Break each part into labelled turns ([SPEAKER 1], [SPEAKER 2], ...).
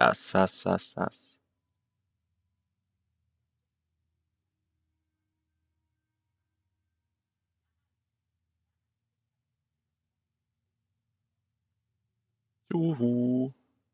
[SPEAKER 1] Sass. Juhu.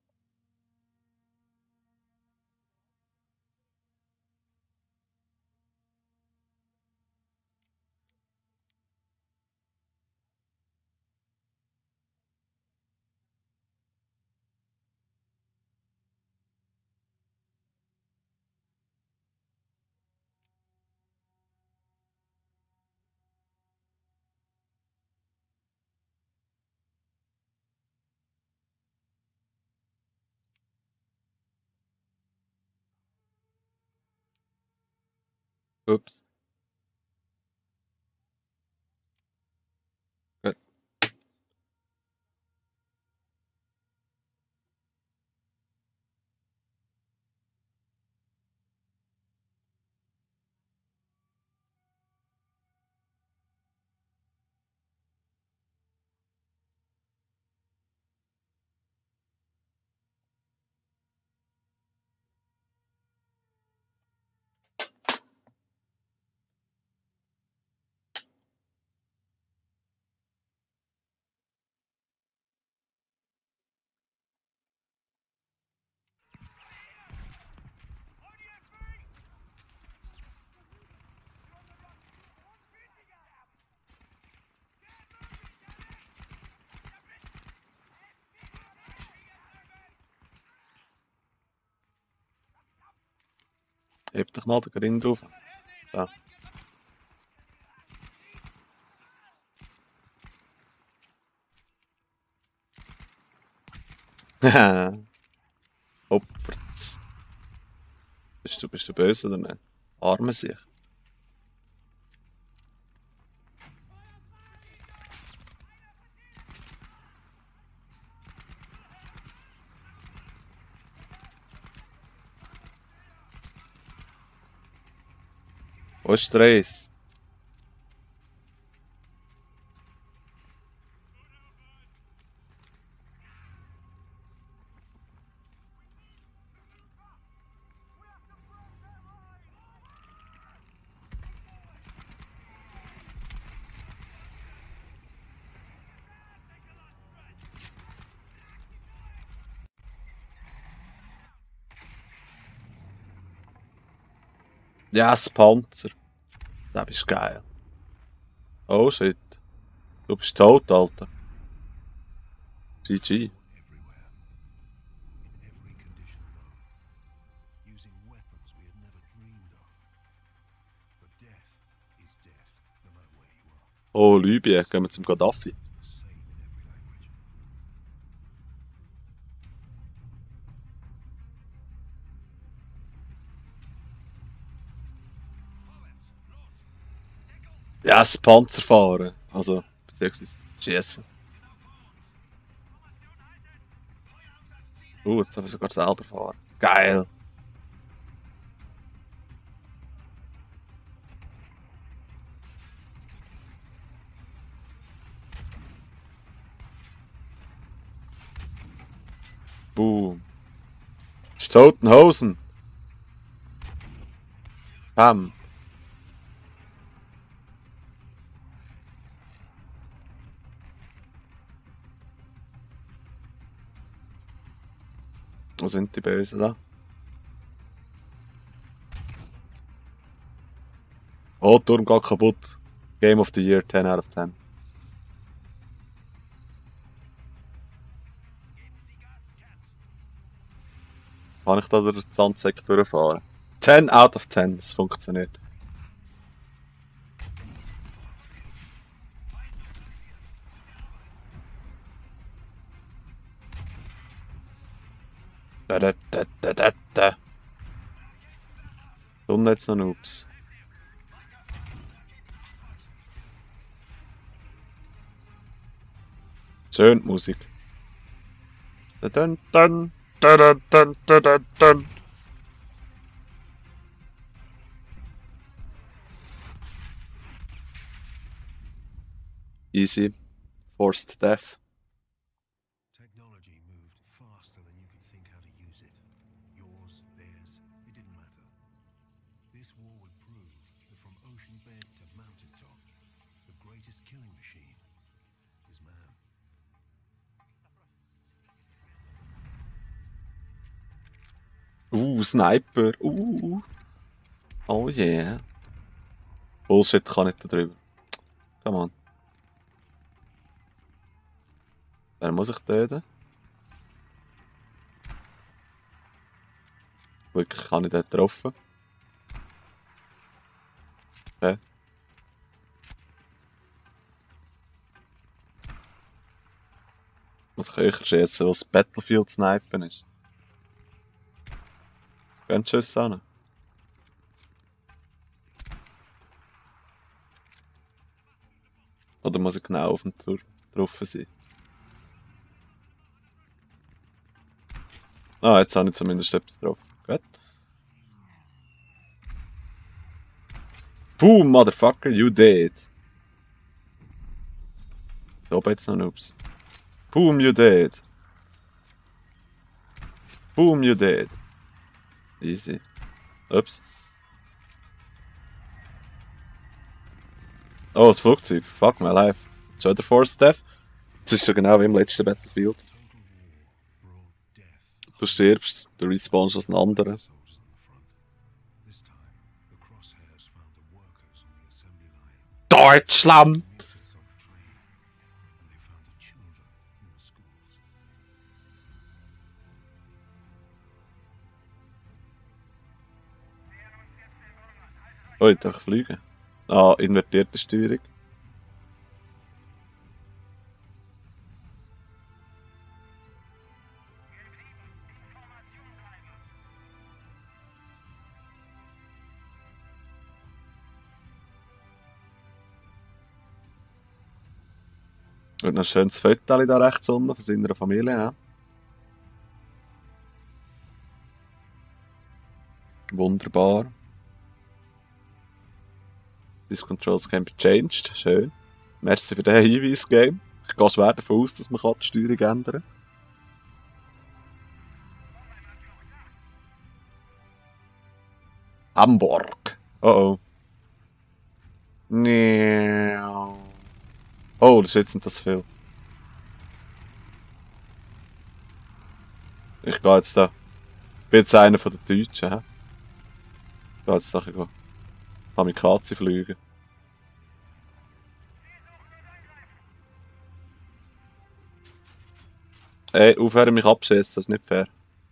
[SPEAKER 1] Ups. Gut. Heb dich mal den Grind auf. So. Opfert's. Bist du böse oder nicht? Arme sich. Wo ist der Reis? Ja, das Panzer. Das ist geil. Oh shit. Du bist tot, Alter. GG. Oh, Libyen, gehen wir zum Gaddafi. Ja, das Panzer fahren. Also, beziehungsweise schießen. Jetzt darf ich sogar selber fahren. Geil. Boom. Stoutenhausen. Bam. Wo sind die Bösen da? Oh, Turm geht kaputt. Game of the Year, 10 out of 10. Kann ich da durch den Sandsäck durchfahren? 10 out of 10, es funktioniert. Da. Und jetzt noch Noobs. Schön die Musik. Dun. Easy. Forced death.
[SPEAKER 2] Technology moved faster than you could think how to use it. war would prove that from ocean bed to mountain top, the greatest killing machine is man.
[SPEAKER 1] Sniper. Oh yeah. Bullshit, kann nicht da drüber. Come on. Wer muss ich töten? Glück habe ich dort getroffen. Okay. Muss ich höher schießen, was Battlefield Snipen ist. Gehen die Schüsse an. Oder muss ich genau auf dem Turm drauf sein? Ah, jetzt habe ich zumindest etwas drauf. Gut. Boom, motherfucker, you dead. Da oben jetzt noch Noobs. Boom, you dead. Boom, you dead. Easy. Ups. Oh, das Flugzeug. Fuck my life. Schon der Force Death. Das ist so genau wie im letzten Battlefield. Du stirbst, du respawnst als ein anderer. Deutschland! Oh, ich darf fliegen. Ah, invertierte Steuerung. Und noch ein schönes Foto da rechts unten von seiner Familie. Ja. Wunderbar. These controls can be changed. Schön. Merci für den Hinweis-Game. Ich gehe schwer davon aus, dass man die Steuerung ändern kann. Hamburg. Oh. Nee. Oh, das ist jetzt nicht das viel. Ich gehe jetzt da. Ich bin jetzt einer von den Deutschen. He? Ich gehe jetzt da Kamikaze fliegen. Ey, aufhören mich abschießen, das ist nicht fair.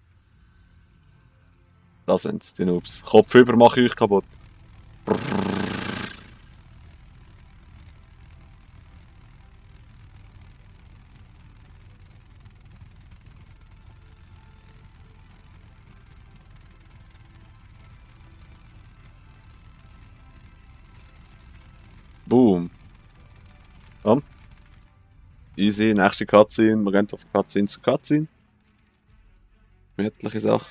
[SPEAKER 1] Da sind's, die Noobs. Kopf über, mache ich euch kaputt. Boom. Komm. Easy, nächste Cutscene. Wir gehen von Cutscene zu Cutscene. Gemütliche Sache.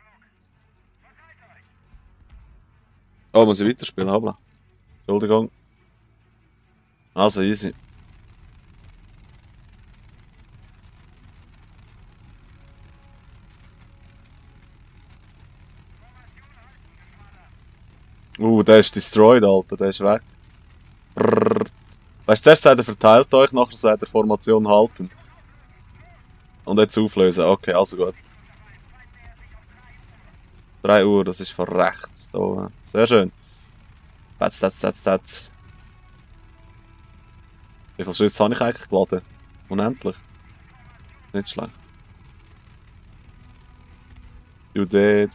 [SPEAKER 1] Oh, muss ich weiterspielen? Habla. Entschuldigung. Also, easy. Der ist destroyed, Alter. Der ist weg. Brrr. Weißt du, zuerst sagt er verteilt euch, nachher sagt er Formation halten. Und jetzt auflösen. Okay, also gut. 3 Uhr, das ist von rechts. Da. Sehr schön. That's. Wie viele Schüsse habe ich eigentlich geladen? Unendlich. Nicht schlecht. You dead.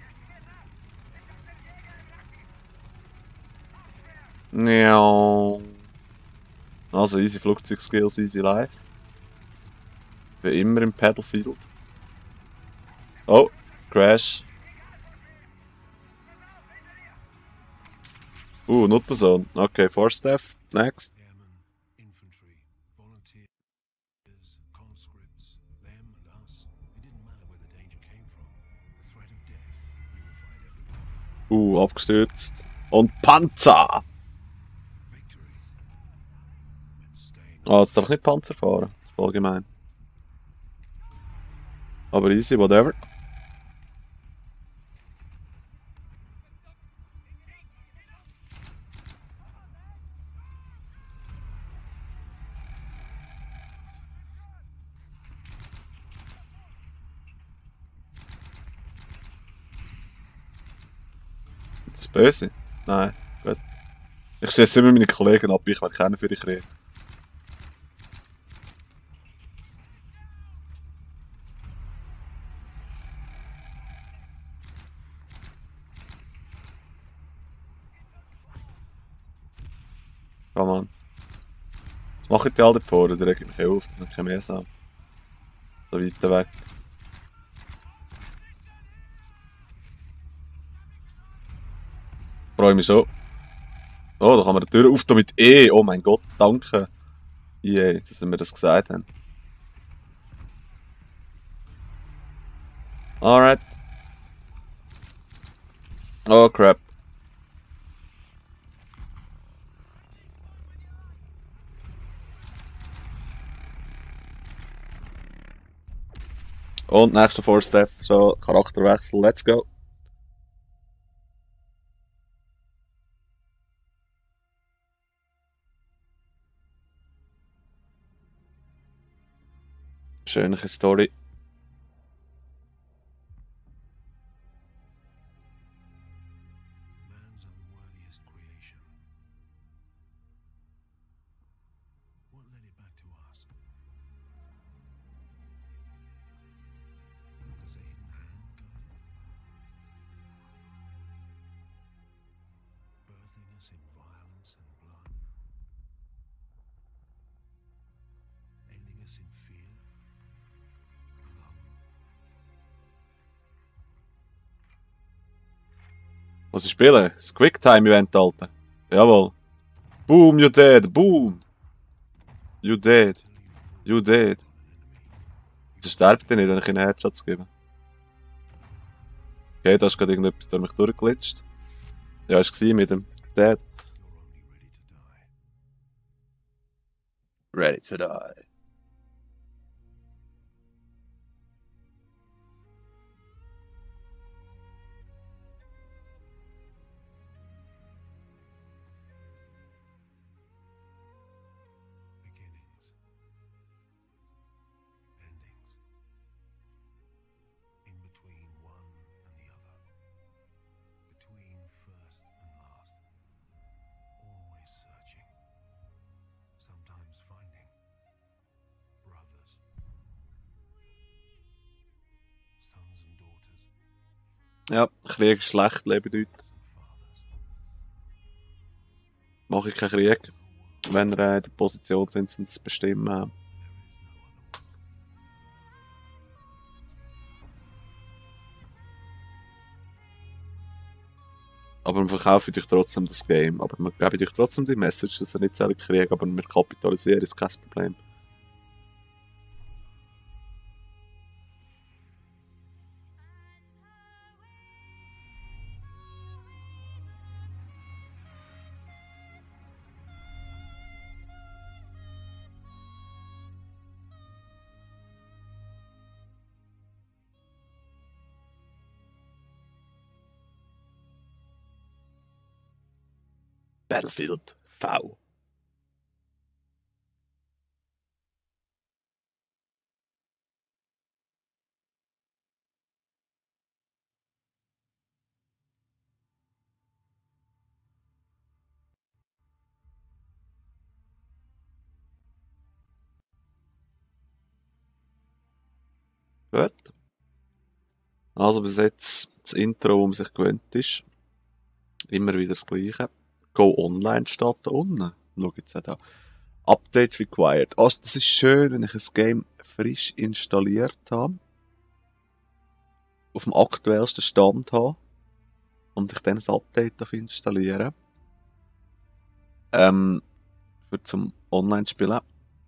[SPEAKER 1] Ja. Also easy Flugzeugskills, easy life. Wie immer im Battlefield. Oh, Crash. Not the zone. Okay, Force Staff. Next. Abgestürzt. Und Panzer! Ah, jetzt darf ich nicht Panzer fahren. Das ist voll gemein. Aber easy, whatever. Das Böse? Nein, gut. Ich schieße immer meine Kollegen ab, ich will keinen für dich reden. Komm an. Was machen die alle vorne? Da regt mich auf, das sind keine mehr so. So weit weg. Freue mich schon. Oh, da kann man die Tür auf mit E. Oh mein Gott, danke. Yay, dass wir das gesagt haben. Alright. Oh crap. Und nächster Force Step, so Charakterwechsel, let's go. Schöne Story.
[SPEAKER 2] Man's unworthiest creation. What led it back to us? Does a hidden hand guide it? Birthing us in violence and blood? Ending us in fear? Alone?
[SPEAKER 1] Was ich spiele? Das Quicktime-Event, Alter. Jawohl. Boom, you dead. Boom. You dead. You dead. Jetzt sterbt er nicht, wenn ich ihnen Headshots gebe. Okay, da ist gerade irgendetwas durch mich durchgeglitscht. Ja, ist war mit dem Dead.
[SPEAKER 2] You're only
[SPEAKER 1] Ready
[SPEAKER 2] ready to die.
[SPEAKER 1] to die.
[SPEAKER 2] Beginnings. Endings. In between one and the other. Between first and last. Always searching. Sometimes finding. Brothers. Sons and daughters.
[SPEAKER 1] Ja, Krieg ist schlecht, lebe Leute.
[SPEAKER 2] And fathers.
[SPEAKER 1] Mache ich keinen Krieg, wenn wir in der Position sind, um das zu bestimmen.
[SPEAKER 2] There is no other way.
[SPEAKER 1] Aber wir verkaufen euch trotzdem das Game. Aber wir geben euch trotzdem die Message, dass ihr nicht selber Krieg, aber wir kapitalisieren, ist kein Problem. Battlefield V. Gut. Also bis jetzt das Intro, wo man sich gewöhnt ist. Immer wieder das Gleiche. Go Online steht da unten. Schau jetzt auch da. Update required. Also das ist schön, wenn ich ein Game frisch installiert habe. Auf dem aktuellsten Stand habe. Und ich dann ein Update darf installieren. Für zum Online-Spielen.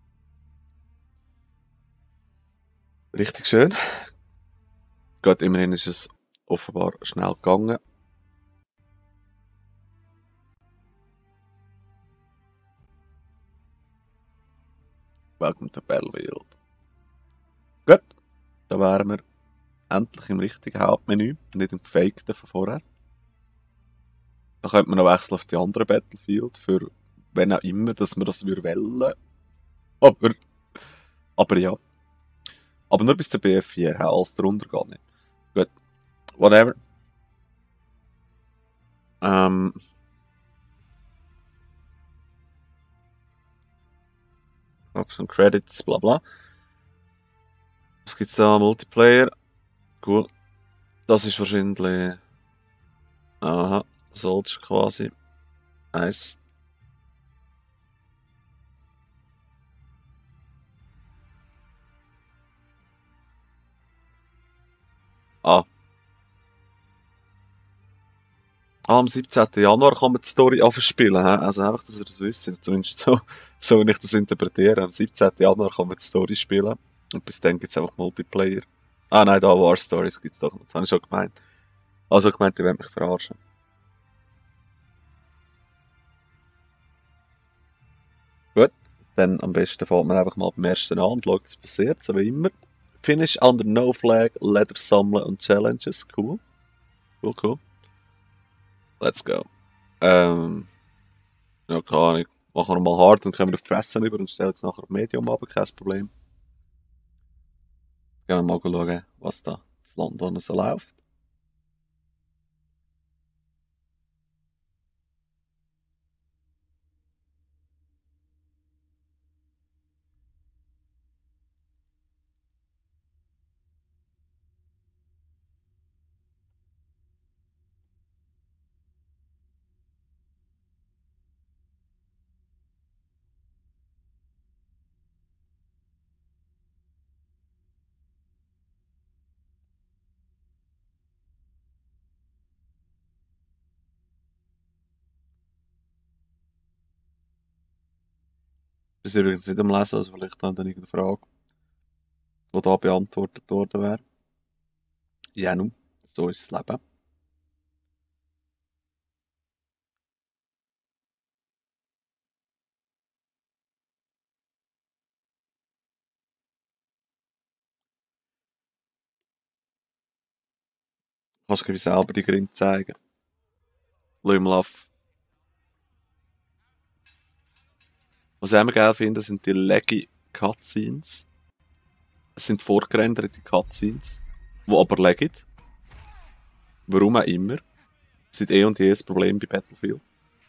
[SPEAKER 1] Richtig schön. Gut, immerhin ist es offenbar schnell gegangen. Welcome to Battlefield. Gut, da wären wir endlich im richtigen Hauptmenü, nicht im gefakten von vorher. Da könnte man noch wechseln auf die andere Battlefield, für wenn auch immer, dass wir das wollen. Aber ja. Aber nur bis zur BF4, alles darunter gar nicht. Gut, whatever. Ähm. Option Credits, bla bla. Was gibt's da? Multiplayer. Cool. Das ist wahrscheinlich. Aha. Soldier quasi. Nice. Ah. Am 17. Januar kann man die Story anspielen. Also einfach, dass ihr das wisst. Zumindest so, so wie ich das interpretiere. Am 17. Januar kann man die Story spielen. Und bis dann gibt es einfach Multiplayer. Ah nein, da War Stories gibt es doch noch. Das habe ich schon gemeint. Also gemeint, ihr wollt mich verarschen. Gut, dann am besten fängt man einfach mal beim ersten an und schaut, was passiert, so wie immer. Finish under no flag, Leather sammeln und Challenges. Cool. Cool, cool. Let's go. Ja, keine Ahnung. Machen wir mal hart und kommen wir auf die Fressen über und stellen jetzt nachher auf Medium ab, kein Problem. Gehen wir mal schauen, was da in London so läuft. Bis übrigens nicht am Lesen, also vielleicht dann irgendeine Frage, die da beantwortet worden wäre. Ja, nun, so ist das Leben. Kannst du selber die Gründe zeigen. Schau mal auf. Was ich immer geil finde, sind die laggy Cutscenes. Es sind vorgerenderte Cutscenes, die aber laggen. Warum auch immer. Seit eh und je das Problem bei Battlefield.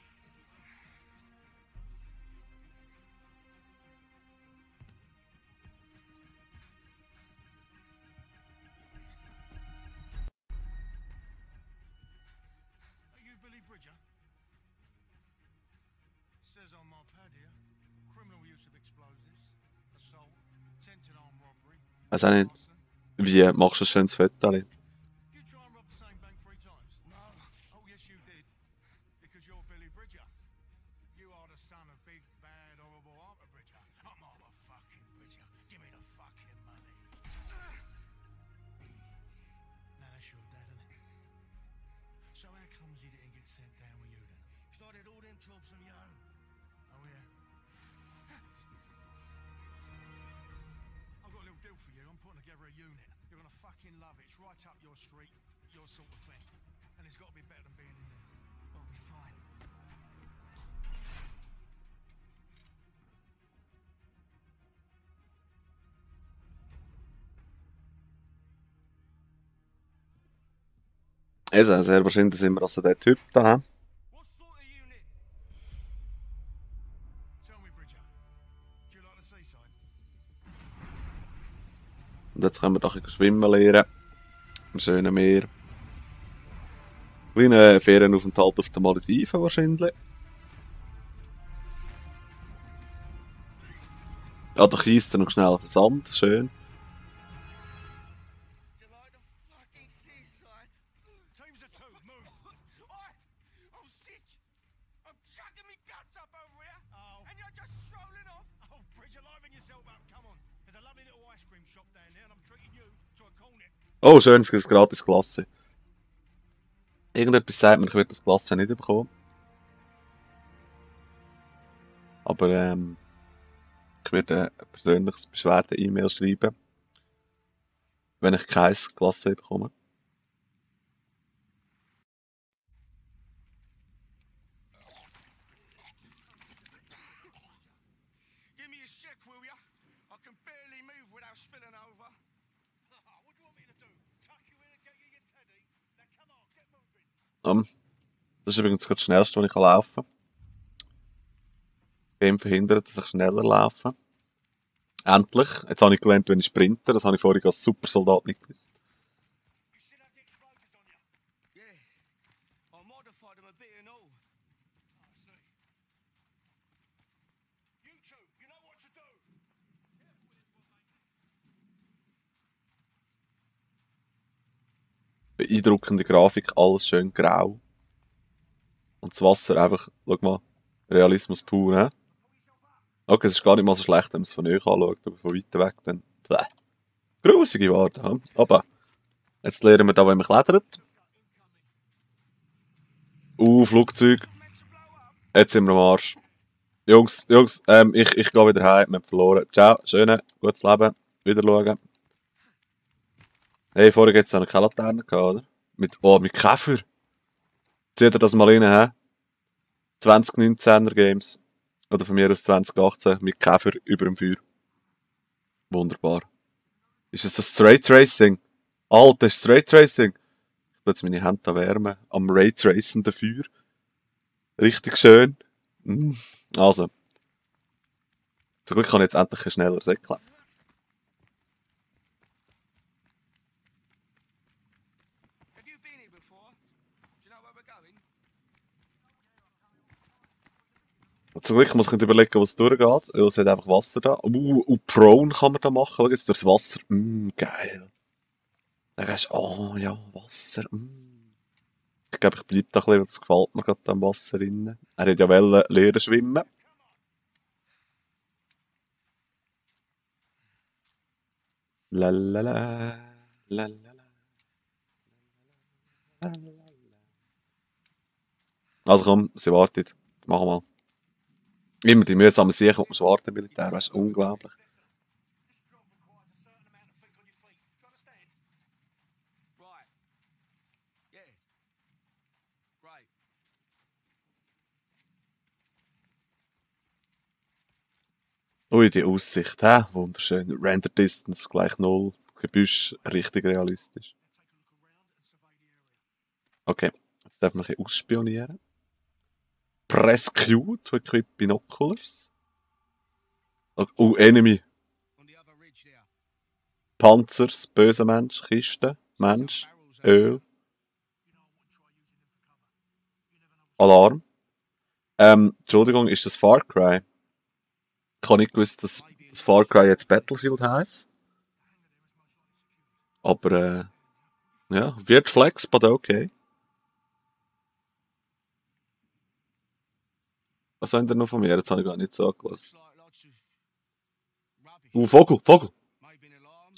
[SPEAKER 2] Are you Billy Bridger? Says on my pad here, criminal use of explosives, assault, attempted armed robbery,
[SPEAKER 1] Weiß auch nicht,
[SPEAKER 2] arson.
[SPEAKER 1] wie machst du ein schönes Foto?
[SPEAKER 2] Did you try and rob the same bank 3 times? No. Oh yes you did. Because you're Billy Bridger. You are the son of big, bad, horrible Arthur Bridger. I'm Arthur fucking Bridger. Give me the fucking money. Now that's your dad, isn't it? So how comes he didn't get sent down with you then? Started all them jobs on your own. Oh yeah. I've got a little deal for you. I'm putting together a unit. You're gonna fucking love it. It's right up your street, your sort of thing. And it's got to be better than being in there. I'll be fine.
[SPEAKER 1] Also, sehr wahrscheinlich sind wir also der Typ da.
[SPEAKER 2] What sort of unit? Tell me, Bridger. Do you like the seaside?
[SPEAKER 1] Und jetzt können wir doch schwimmen lernen. Im schönen Meer. Kleiner Ferienaufenthalt auf den Malediven wahrscheinlich. Ja, da kiest er noch schnell auf den Sand. Schön.
[SPEAKER 2] Do you like the fucking seaside? Teams of 2, move. I'm sick. I'm chucking me guts up over here. Oh. And you're just strolling off. Oh, Bridger, liven yourself up. Come on. There's a lovely little ice cream shop down there and I'm treating you to a cornet.
[SPEAKER 1] Oh, schön, es gibt gratis Klasse. Irgendetwas sagt mir, ich werde das Klasse nicht bekommen. Aber ich werde ein persönliches Beschwerde-E-Mail schreiben, wenn ich kein Klasse bekomme.
[SPEAKER 2] Give me a sec, will ya? I can barely move without spilling over. What do you want me to do? Tuck you in and get you your teddy? Now come on, get moving.
[SPEAKER 1] Das Das ist übrigens das Schnellste, was ich laufen kann. Das Game verhindert, dass ich schneller laufe. Endlich. Jetzt habe ich gelernt, wenn ich sprinte. Das habe ich vorher als Supersoldat nicht gewusst.
[SPEAKER 2] You still have the explosives on you? Yeah. I modified them a bit and all. I see. You two, you know what to do.
[SPEAKER 1] Beeindruckende Grafik, alles schön grau. Und das Wasser einfach, schau mal, Realismus pur, ne? Okay, es ist gar nicht mal so schlecht, wenn man es von euch anschaut, aber von weiter weg dann, bleh. Grusige Worte, hm? Aber, jetzt lernen wir da, wenn man klettert. Flugzeug. Jetzt sind wir am Arsch. Jungs, ich gehe wieder heim, wir haben verloren. Ciao, schöne, gutes Leben, wieder schauen. Hey, vorher gibt es noch keine Laterne gehabt, oder? Mit Käfer. Zieht ihr das mal rein, hä? 2019er Games. Oder von mir aus 2018 mit Käfer über dem Feuer. Wunderbar. Ist es das Raytracing? Alter, ist das Raytracing? Ich tue jetzt meine Hände wärmen. Am Raytracenden Feuer. Richtig schön. Also. Zum Glück kann ich jetzt endlich ein schneller säckeln.
[SPEAKER 2] Have you been here before? Do you know where we're going?
[SPEAKER 1] Zum Glück muss ich nicht überlegen, wo es durchgeht, weil es hat einfach Wasser da. Und Prone kann man da machen. Schau jetzt durchs Wasser. Geil. Dann gehst du, oh ja, Wasser. Ich glaube, ich bleibe da ein bisschen, das gefällt mir gerade am Wasser drin. Er hat ja lernen schwimmen. Lalala, lalala, lalala. Also komm, sie wartet. Machen wir mal. Immer die mühsamen Sachen, auf dem warten Militär, weißt du, unglaublich.
[SPEAKER 2] Right. Yeah. Great.
[SPEAKER 1] Ui, die Aussicht, hä? Wunderschön. Render Distance gleich 0. Gebüsch richtig realistisch. Okay, jetzt darf man ein bisschen ausspionieren. Press Q to equip binoculars. Enemy.
[SPEAKER 2] On the other ridge there.
[SPEAKER 1] Panzers, böser Mensch, Kiste, Mensch, Öl, Alarm. Entschuldigung, ist das Far Cry? Ich habe nicht gewusst, dass das Far Cry jetzt Battlefield heisst. Aber, ja, wird Flex, but okay. Was haben ihr noch von mir? Jetzt habe ich gar nicht so angelassen.
[SPEAKER 2] Looks like lots of rubbish.
[SPEAKER 1] Vogel!
[SPEAKER 2] Maybe an alarm.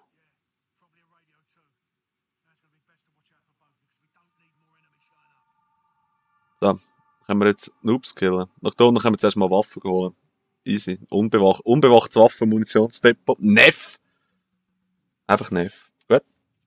[SPEAKER 1] So, können wir jetzt Noobs killen. Nach da unten können wir zuerst mal Waffen holen. Easy. Unbewachtes Waffen, Munitionsdepot. Neff! Einfach Neff. Gut.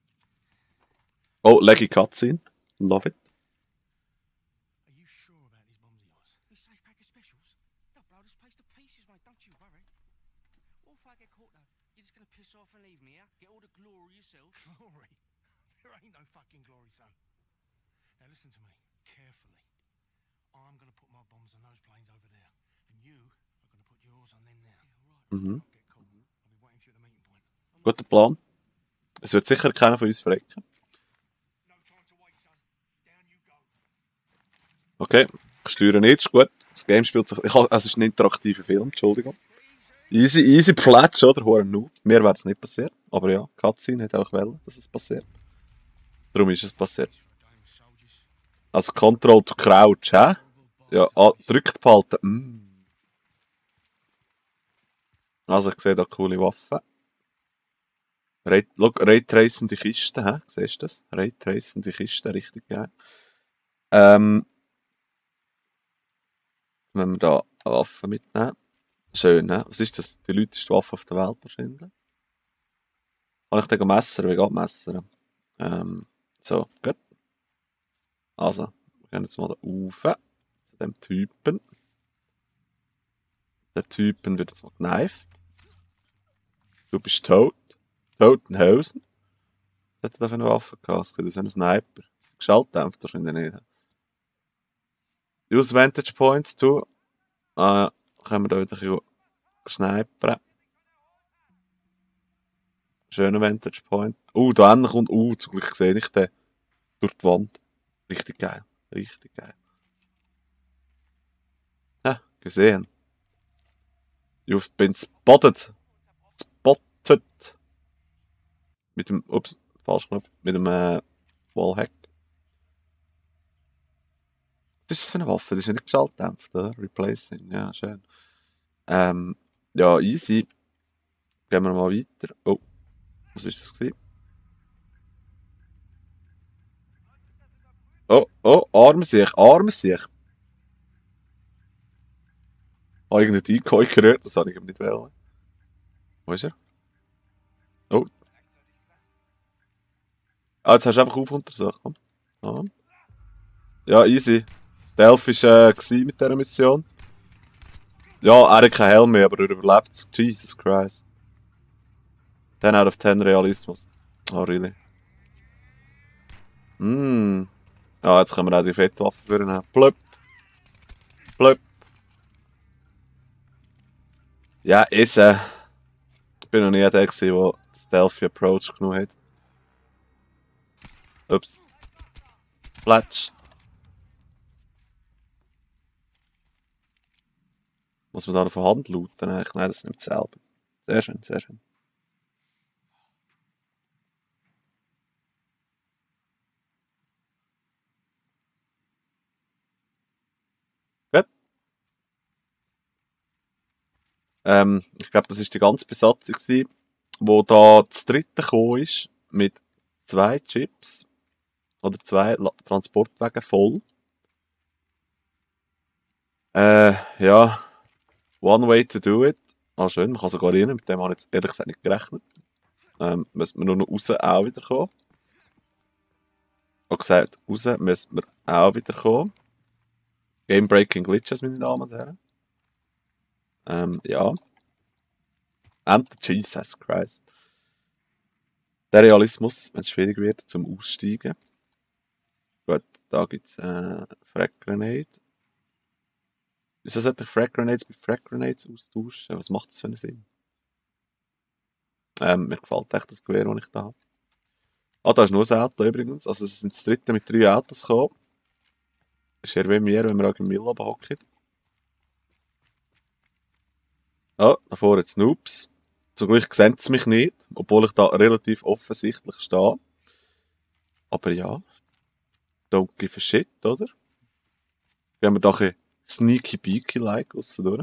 [SPEAKER 1] Oh, leggy Cutscene. Love it.
[SPEAKER 2] Are you sure about these bombs of yours? These safe pack of specials? They'll blow this place to pieces, mate. Don't you worry. What if I get caught, though? You're just gonna piss off and leave me, yeah? Get all the glory yourself? Glory? There ain't no fucking glory, son. Now listen to me, carefully. I'm gonna put my bombs on those planes over there. And you are gonna put yours on them there.
[SPEAKER 1] Mhm.
[SPEAKER 2] Get caught. I'll be waiting for you at the meeting point.
[SPEAKER 1] Guter Plan. Es wird sicher keiner von uns verrecken.
[SPEAKER 2] No time to waste, son. Down you go.
[SPEAKER 1] Okay, ich steuere nicht, ist gut. Das Game spielt sich... es ist ein interaktiver Film, Entschuldigung. Easy Plätsch, oder? Hoher Noob. Mir wäre es nicht passiert. Aber ja, Cutscene hat auch wollen, dass es passiert. Darum ist es passiert.
[SPEAKER 2] Damn soldiers.
[SPEAKER 1] Also Control to Crouch, hä? Ja, drückt behalten. Also ich sehe da coole Waffen. Raytracende Kisten, hä? Siehst du das? Raytracende Kisten, richtig geil. Wenn wir da eine Waffe mitnehmen. Schön, ne? Was ist das? Die lauteste Waffe auf der Welt wahrscheinlich. Kann ich den messern? Wie geht messern? So, gut. Also, wir gehen jetzt mal da rauf. Zu dem Typen. Der Typen wird jetzt mal gekneift. Du bist tot. Totenhausen. Was hat er da für eine Waffe gehabt? Das ist ein Sniper. Geschaltdämpft wahrscheinlich nicht. Use Vantage Points zu. Können wir da wieder ein bisschen snipern. Schöner Vantage Point. Da endlich kommt. Zum Glück sehe ich den durch die Wand. Richtig geil. Richtig geil. Ja, gesehen. You've been spotted. Spotted. Mit dem. Ups, falsch Knopf. Mit dem Wallhack. Was ist das für eine Waffe? Das ist ja nicht geschaltdämpft, oder? Replacing. Ja, schön. Ja, easy. Gehen wir mal weiter. Oh, was ist das gewesen? Oh, arme sich. Ah, irgendein Decoy gerührt, das habe ich ihm nicht wollen. Wo ist er? Oh. Jetzt hast du einfach auf untersucht. Komm. Ah. Ja, easy. Stealth war mit dieser Mission. Ja, er hat keinen Helm mehr, aber er überlebt es. Jesus Christ. 10 out of 10 Realismus. Oh, really? Ja, jetzt können wir auch die Fettwaffe für ihn haben. Blöpp. Blöpp. Ja, ist ich bin noch nie der gewesen, der den Stealthy Approach genommen hat. Ups. Fletch. Muss man da von Hand looten? Nein, das nimmt selber. Sehr schön, sehr schön. Gut. Ich glaube, das war die ganze Besatzung, wo da das dritte gekommen ist, mit 2 Chips. Oder 2 Transportwagen voll. Ja. One way to do it. Ah, schön, man kann sogar rein. Mit dem habe ich jetzt ehrlich gesagt nicht gerechnet. Müssen wir nur noch raus auch wieder kommen. Auch gesagt, raus müssen wir auch wieder kommen. Game-breaking Glitches, meine Damen und Herren. Ja. And Jesus Christ. Der Realismus, wenn es schwierig wird zum Aussteigen. Gut, da gibt es Frag Grenade. Wieso sollte ich Frag Grenades mit Frag Grenades austauschen? Was macht das für einen Sinn? Mir gefällt echt das Gewehr, das ich da habe. Ah, da ist nur ein Auto übrigens. Also es sind das dritte mit 3 Autos gekommen. Das ist eher wie mir, wenn wir auch im Mill oben hocken. Ah, da vorne jetzt Noobs. Zum Glück sehen sie mich nicht, obwohl ich da relativ offensichtlich stehe. Aber ja, don't give a shit, oder? Gehen wir doch ein sneaky beaky like aussen.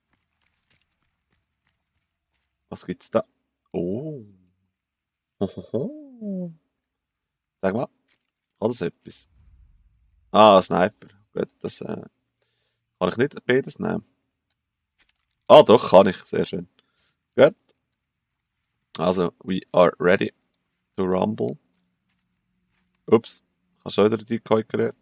[SPEAKER 1] Was gibt's da? Oh. Hohoho. Sag mal, kann das etwas? Ah, Sniper. Gut, das kann ich nicht beides nehmen. Ah, doch, kann ich. Sehr schön. Gut. Also, we are ready to rumble. Ups, ich habe schon wieder die Decoy gerührt.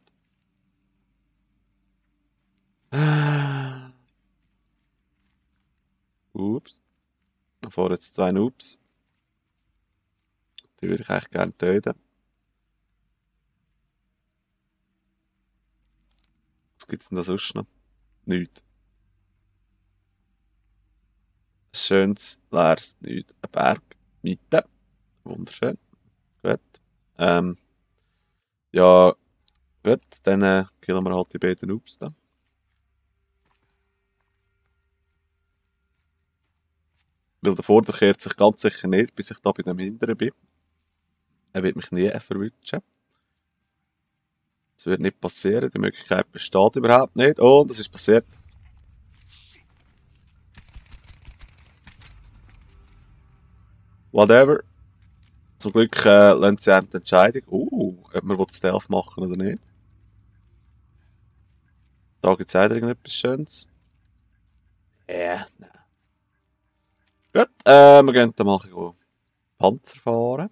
[SPEAKER 1] Ups. Da vorne jetzt 2 Noobs. Die würde ich eigentlich gerne töten. Was gibt's denn da sonst noch? Nichts. Ein schönes, leeres Nichts. Ein Berg. Mitte. Wunderschön. Gut. Ja, gut. Dann killen wir halt die beiden Noobs da. Weil der Vorder kehrt sich ganz sicher nicht, bis ich da bei dem Hinteren bin. Er wird mich nie verwutschen. Das wird nicht passieren, die Möglichkeit besteht überhaupt nicht. Oh, das ist passiert. Whatever. Zum Glück lassen sie eine Entscheidung. Ob man Stealth machen oder nicht. Da gibt es auch irgendetwas Schönes. Ja, nein. Gut, wir gehen dann mal Panzer fahren.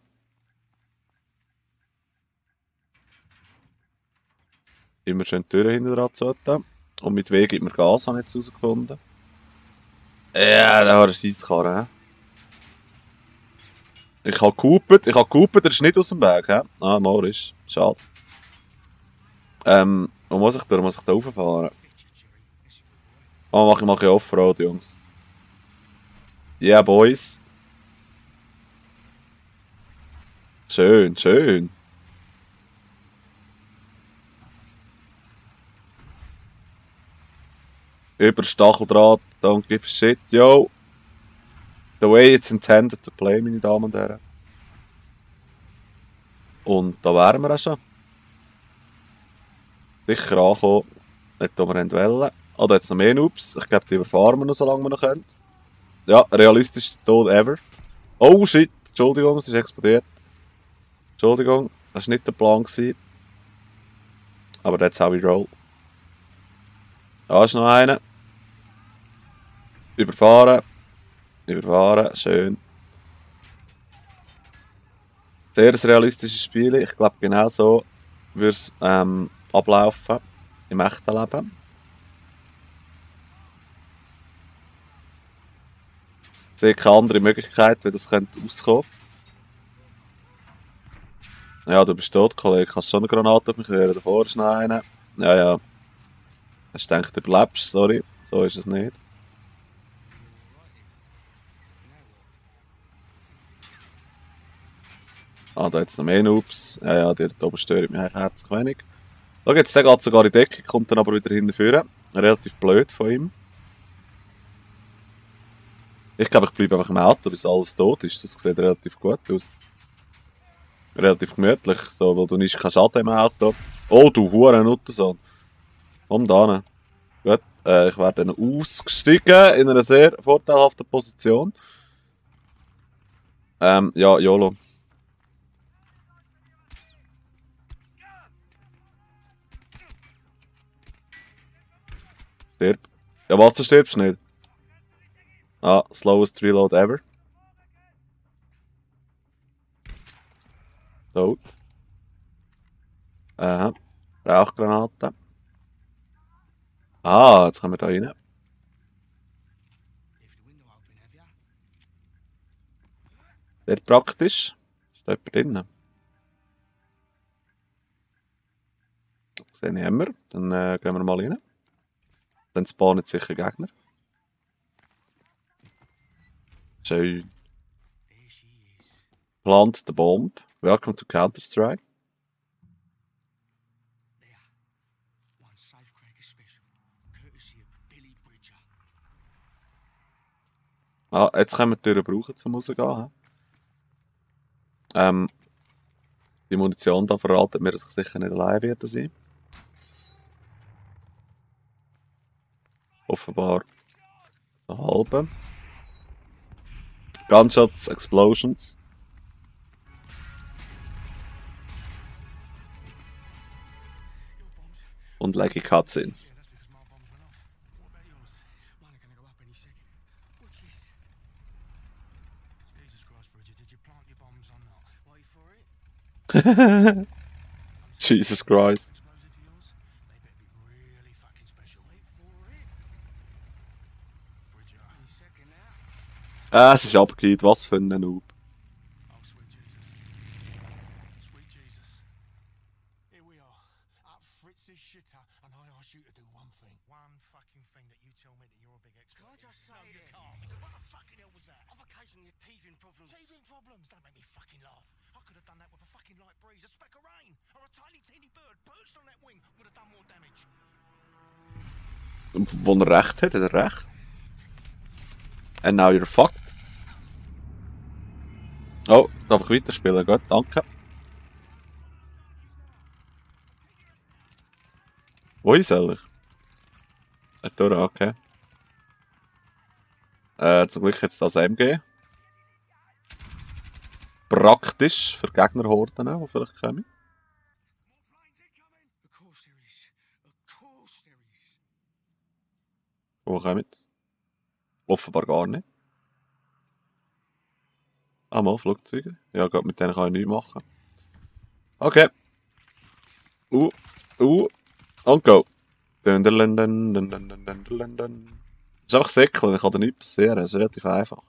[SPEAKER 1] Immer schön die Türen hinten dran zu. Und mit W gibt man Gas, habe ich jetzt herausgefunden. Ja, da hat er Scheisskarre, hä? Ich habe gehupet, der ist nicht aus dem Weg, hä? Ah, Morris, schade. Wo muss ich durch? Muss ich da rauffahren? Oh, mach ich Offroad, Jungs. Yeah, boys. Schön, schön. Über Stacheldraht, don't give a shit, yo. The way it's intended to play, meine Damen und Herren. Und da wären wir auch schon. Sicher angekommen, nicht wo wir wollen. Ah, da jetzt noch mehr Noobs. Ich glaube, die überfahren wir noch, solange wir noch können. Ja, realistischster Tod ever. Oh shit, Entschuldigung, es ist explodiert. Entschuldigung, das war nicht der Plan gewesen. Aber that's how we roll. Da ist noch einer. Überfahren. Überfahren, schön. Sehr ein realistisches Spiel. Ich glaube, genau so würde es ablaufen im echten Leben. Ich sehe keine andere Möglichkeit, wie das könnte auskommen. Ja, du bist tot, Kollege. Kannst schon eine Granate auf mich werfen? Davor ist noch einer. Ja, ja. Hast du gedacht, du überlebst? Sorry. So ist es nicht. Ah, da jetzt noch mehr Noobs. Ja, ja, die da oben stören mich eigentlich herzlich wenig. Schau jetzt, der geht sogar in die Decke, kommt dann aber wieder hinterher. Relativ blöd von ihm. Ich glaube, ich bleibe einfach im Auto, bis alles tot ist. Das sieht relativ gut aus. Relativ gemütlich, so, weil du nicht keinen Schaden im Auto. Oh, du Huren-Nuttersohn. Komm da hin. Gut, ich werde dann ausgestiegen in einer sehr vorteilhaften Position. Ja, YOLO. Stirb. Ja, was, du stirbst nicht? Ah, slowest reload ever. Tot. Aha. Rauchgranate. Ah, jetzt kommen wir da rein. Sehr praktisch. Ist da jemand drinnen? Sehe ich immer. Dann gehen wir mal rein. Dann spawnen sicher Gegner. Schön. Plant the bomb. Welcome to Counter-Strike. Ah, jetzt können wir die Tür brauchen, um rauszugehen. Die Munition da verratet mir, dass ich sicher nicht allein werde sein. Offenbar so halbe. Gunshots, Explosions. Und laggy Cutscenes. Jesus Christ. Ah, es ist abgeht, was für ein Noob. Wo er recht hat er recht. And now you're fucked. Oh, darf ich weiterspielen? Gut, danke. Wo soll ich? Okay. Zum Glück jetzt das MG. Praktisch für Gegnerhorden, die vielleicht kommen. Wo kommen sie? Offenbar gar nicht. Ah, mal Flugzeuge. Ja, gerade mit denen kann ich nichts machen. Okay. Und go. Das ist einfach säckeln, ich kann da nichts passieren. Das ist relativ einfach.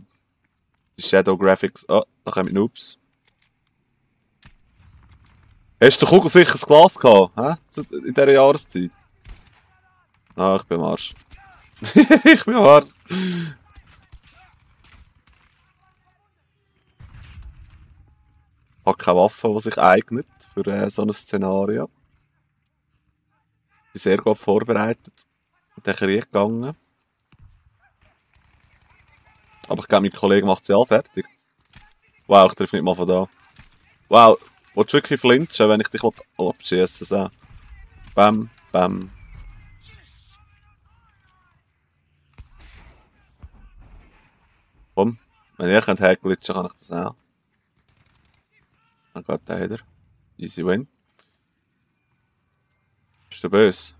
[SPEAKER 1] Die Shadow Graphics. Oh, da kommen Noobs. Hast du kugelsicheres Glas gehabt, hä? In dieser Jahreszeit? Ah, ich bin am Arsch. Ich bin am Arsch. Ich habe keine Waffe, die sich eignet für so ein Szenario. Ich bin sehr gut vorbereitet in den Krieg gegangen. Aber ich glaube, mein Kollege macht sie alle fertig. Wow, ich treffe nicht mal von da. Wow, willst du wirklich flinchen, wenn ich dich abschießen soll? Bam, bam. Komm, wenn ihr könnt herglitschen, kann ich das auch. Dann geht der wieder. Easy win. Bist du böse?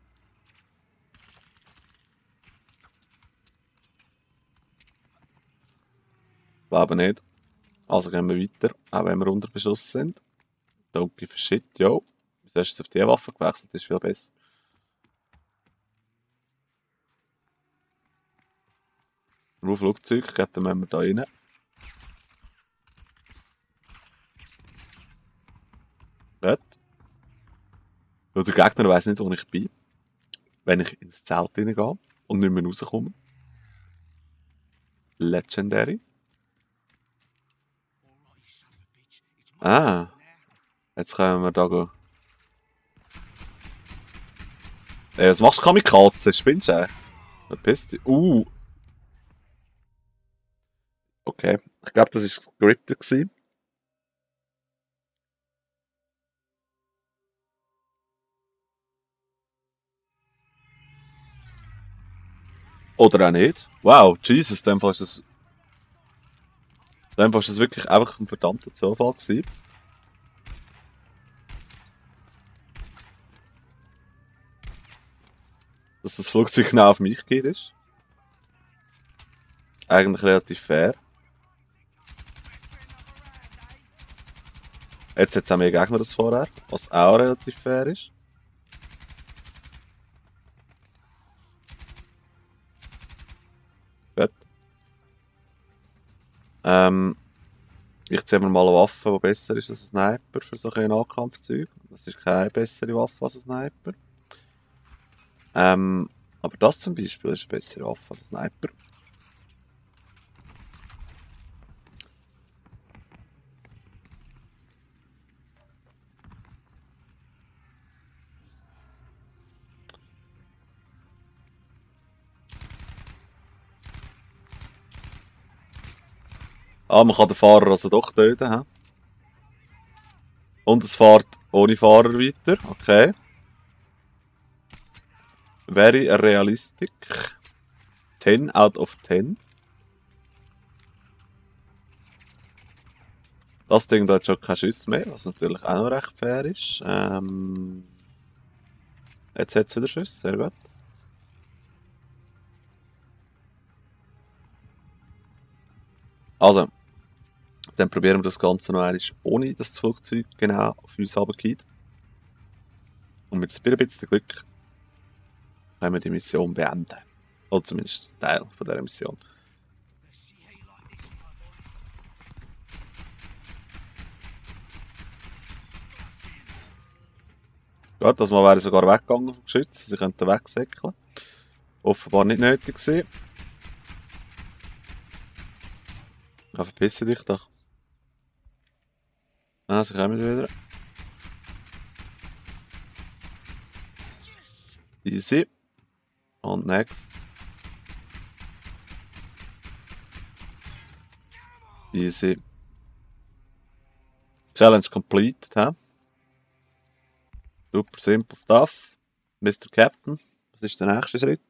[SPEAKER 1] Glaube nicht. Also gehen wir weiter, auch wenn wir unter Beschuss sind. Don't give a shit, yo. Wieso hast du auf die Waffe gewechselt? Das ist viel besser. Nur Flugzeug, geht dann müssen wir da rein. Gut. Weil der Gegner weiss nicht, wo ich bin. Wenn ich ins Zelt reingehe und nicht mehr rauskomme. Legendary. Ah, jetzt können wir da gehen. Ey, was machst du, Kamikaze? Spinnst du? Verpiss dich. Okay, ich glaube, das war scripted gewesen. Oder auch nicht. Wow, Jesus, in dem Fall ist das wirklich einfach ein verdammter Zufall gewesen. Dass das Flugzeug genau auf mich geht ist. Eigentlich relativ fair. Jetzt hat es auch mehr Gegner als vorher, was auch relativ fair ist. Gut. Ich ziehe mir mal eine Waffe, die besser ist als ein Sniper für so ein Nahkampfzeug. Das ist keine bessere Waffe als ein Sniper. Aber das zum Beispiel ist eine bessere Waffe als ein Sniper. Ah, man kann den Fahrer also doch töten, hä? Und es fährt ohne Fahrer weiter, okay. Very realistic. 10 out of 10. Das Ding da hat schon keine Schüsse mehr, was natürlich auch noch recht fair ist. Jetzt hat es wieder Schüsse, sehr gut. Also, dann probieren wir das Ganze noch einmal, ohne dass das Flugzeug genau auf uns runtergeht. Und mit ein bisschen Glück können wir die Mission beenden. Oder zumindest einen Teil von dieser Mission. Gut, das Mal wäre ich sogar weggegangen vom Geschütz, sie könnten wegsäckeln. Offenbar nicht nötig gewesen. Ja, verpisse dich doch. Ah, sie kommen wieder. Easy. Und next. Easy. Challenge completed, hä? Super simple stuff. Mr. Captain, was ist der nächste Schritt?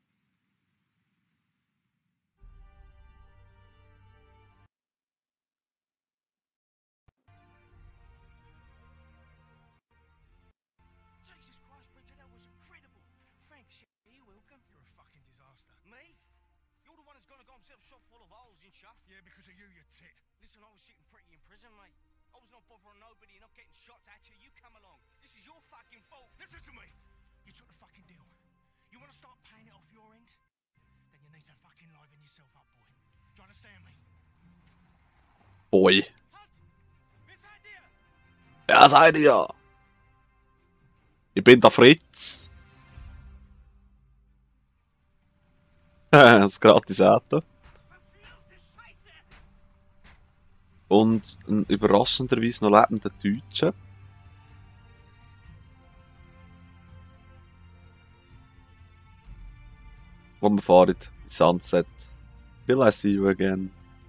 [SPEAKER 2] Jesus Christ, Bridget, that was incredible. Thanks, you're welcome. You're a fucking disaster. Me? You're the one who's gonna got himself shot full of holes in shot. Yeah, because of you, you tit. Listen, I was sitting pretty in prison, mate. I was not bothering nobody, not getting shot at till you come along. This is your fucking fault. Listen to me. You took the fucking deal. You want to start paying it off your end? Then you need to fucking liven yourself up, boy. Do you understand me?
[SPEAKER 1] Boy.
[SPEAKER 2] Halt! Miss idea!
[SPEAKER 1] Ja, sag ich ja. Ich bin der Fritz. Das gratis Auto. Und ein überraschenderweise noch lebender Deutscher. Wo wir fahren in Sunset. Till I see you again.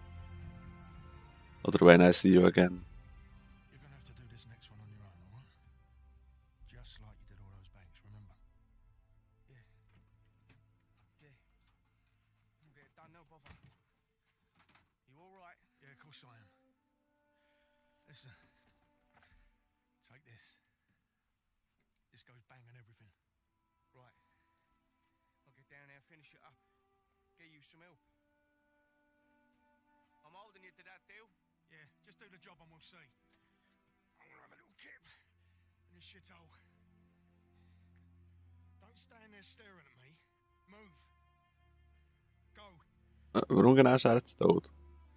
[SPEAKER 1] Oder when I see you again.
[SPEAKER 2] You're gonna have to do this next one on your own, alright? Just like you did all those banks, remember? Yeah. Yeah. I'll get it done, no bother. You alright? Yeah, of course I am. Listen. Take this. This goes bang on everything. Right. I'll get down there, finish it up. Get you some help. I'm holding you to that deal. Yeah, just do the job and we'll see. I'm gonna have a little kip in this shithole. Don't stand there staring at me. Move. Go.
[SPEAKER 1] Warum genau ist er jetzt tot?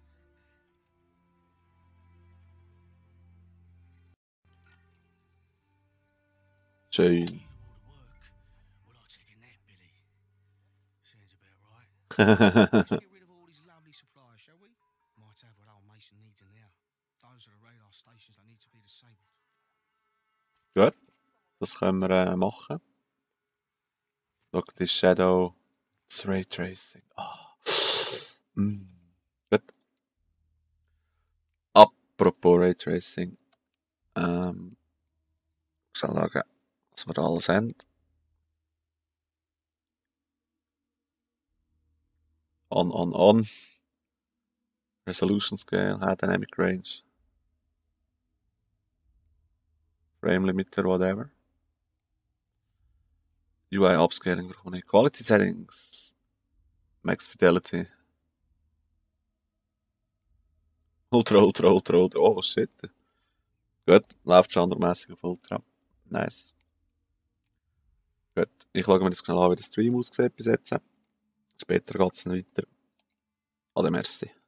[SPEAKER 1] Schön.
[SPEAKER 2] All the work. Well, I'll check in that, Billy. Sounds about right. Let's get rid of all these lovely supplies, shall we? Might have what old Mason needs in there. Those are the radar stations that need to be disabled.
[SPEAKER 1] Gut, das können wir machen. Look, this Shadow, das Raytracing. Ah. Gut. Apropos Raytracing. Ich soll sagen, was wir da alles haben. On. Resolution Scale, High Dynamic Range. Frame Limiter, whatever. UI Upscaling brauchen wir nicht. Quality Settings. Max Fidelity. Ultra. Oh shit. Gut, läuft genremässig auf Ultra. Nice. Gut, ich schaue mir das schnell an, wie der Stream aussieht bis jetzt. Später geht es dann weiter. Ade, merci.